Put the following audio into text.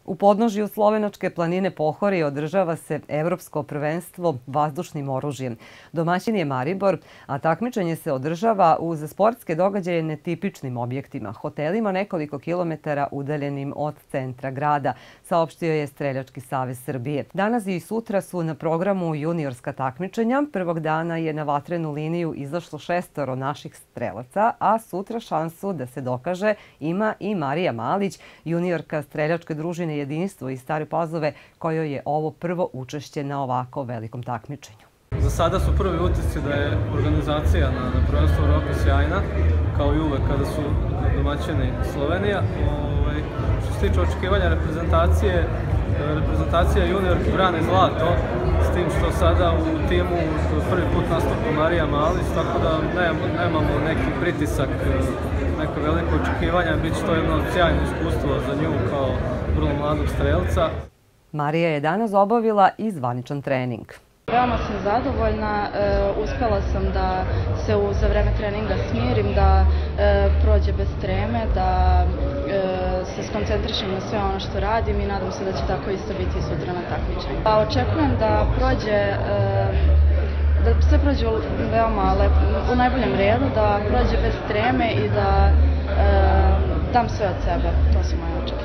U podnožju slovenačke planine Pohorje održava se Evropsko prvenstvo vazdušnim oružjem. Domaćin je Maribor, a takmičenje se održava uz sportske događaje netipičnim objektima, hotelima nekoliko kilometara udaljenim od centra grada, saopštio je Streljački savez Srbije. Danas i sutra su na programu juniorska takmičenja. Prvog dana je na vatrenu liniju izašlo 6 naših strelaca, a sutra šansu da se dokaže ima i Marija Malić, juniorka streljačke družine Jedinstvo iz Stare Pazove, kojoj je ovo prvo učešće na ovako velikom takmičenju. Za sada su prvi utisci da je organizacija na prvenstvu Evrope sjajna, kao i uvek kada su domaćini Slovenija. Što se tiče očekivanja reprezentacija juniorki brane zlato, s tim što sada u timu prvi put nastupa Marija Malić, tako da nemamo neki pritisak, neko veliko očekivanja, bit će to jedno sjajno iskustvo za nju kao vrlo mladog strelca. Marija je danas obavila i zvaničan trening. Veoma sam zadovoljna, uspela sam da se za vreme treninga smirim, da prođe bez treme, da se skoncentrišem na sve ono što radim i nadam se da će tako isto biti i sutra na takmičenju. Očekujem da sve prođe veoma lepo, u najboljem redu, da prođe bez treme i da dam sve od sebe. To su moje očekivanja.